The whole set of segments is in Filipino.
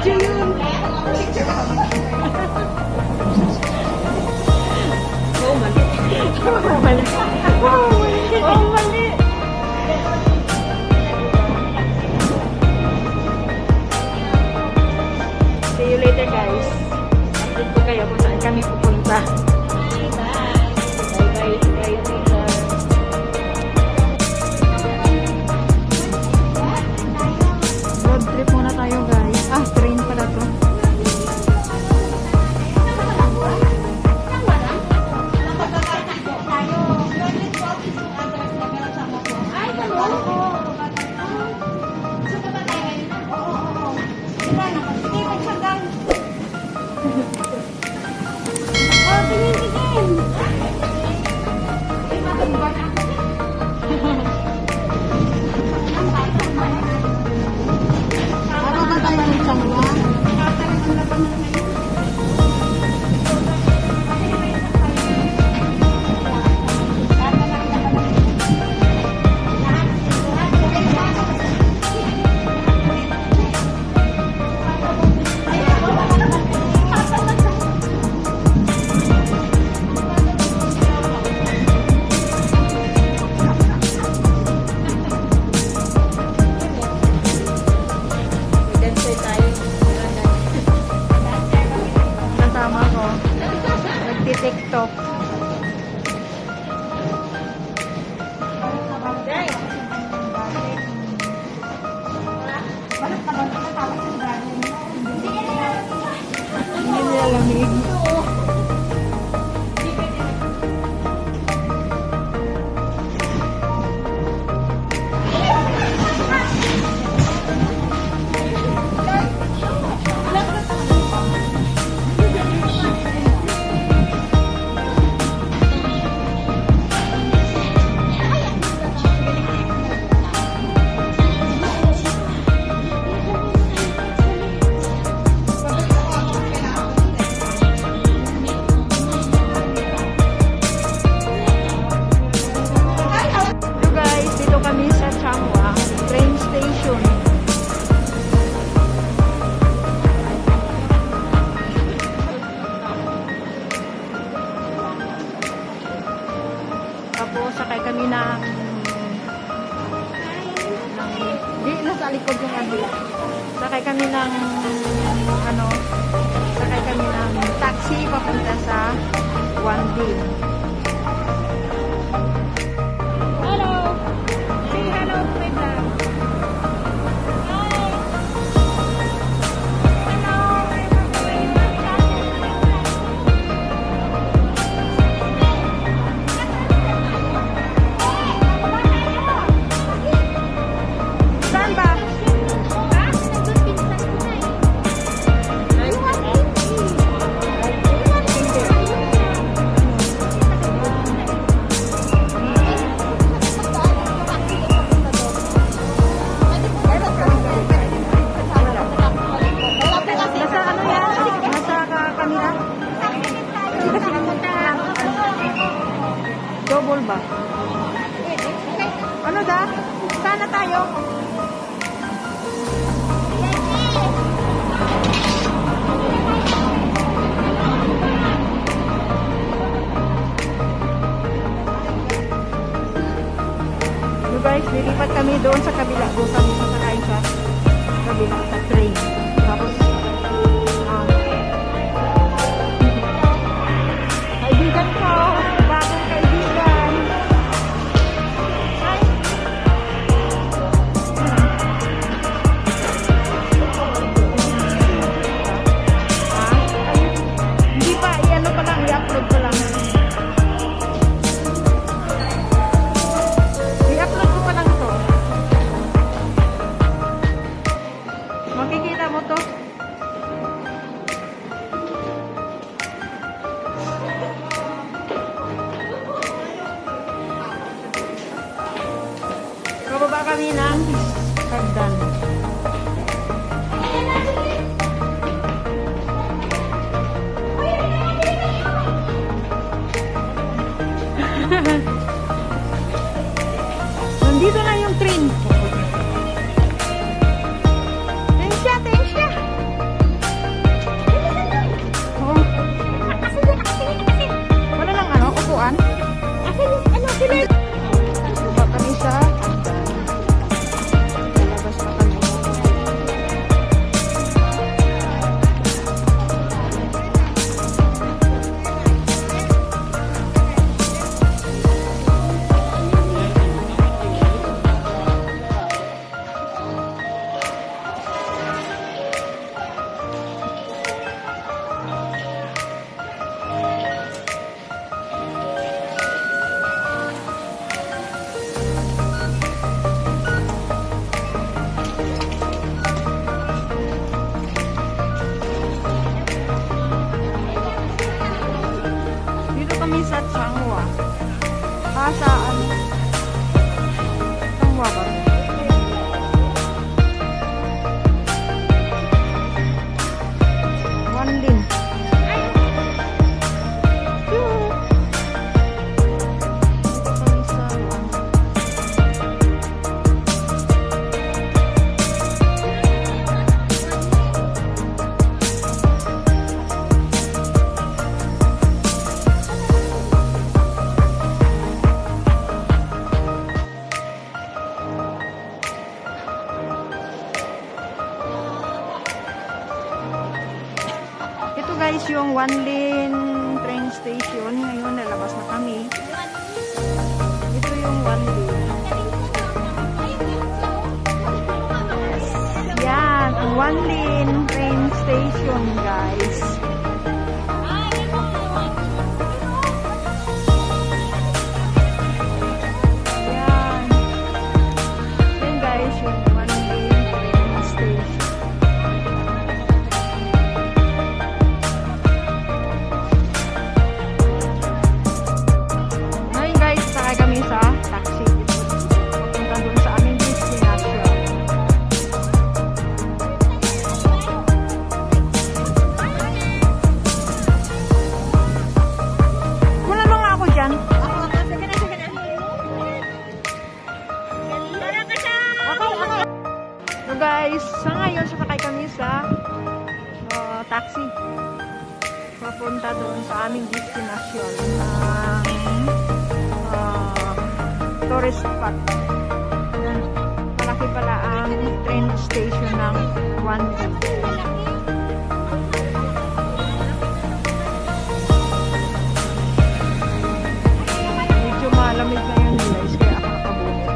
Video yun. Oh, mali. Oh, mali. Oh, mali. See you later, guys. Update ko kayo kung saan kami pupunta. Bye-bye. Road trip muna tayo, guys. Ah, train pala to. TikTok. Hindi nilalamig. Tapos sakay kami ng nasa likod yung kabila. Sakay kami ng taxi papunta sa Yuanlin. Hello! Say hello to my vlog. Double ba? Ano da? Sana tayo? So guys, lilipat kami doon sa kabila. Doon kami sasakain sa kabila sa train. Tapos kaibigan ko. Makikita mo to. Bababa kami ng hagdan. Nandito na yung train. kami sa Changhua. Sa ano? Changhua ba? Yuanlin. Guys, yung Yuanlin train station. Ngayon, nalabas na kami. Ito yung Yuanlin. Yan, ang Yuanlin train station, guys. Yan. Yan, guys, yung Yuanlin train station. Kami sa taxi papunta doon sa aming destination. Wala mga ako dyan. So guys, sa ngayon sasakay kami sa taxi papunta doon sa aming destination tourist spot. Malaki pala ang train station ng Yuanlin. Medyo malamig na yun guys, kaya ako nakabunot.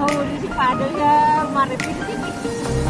Nahuli si Father sa Maripit.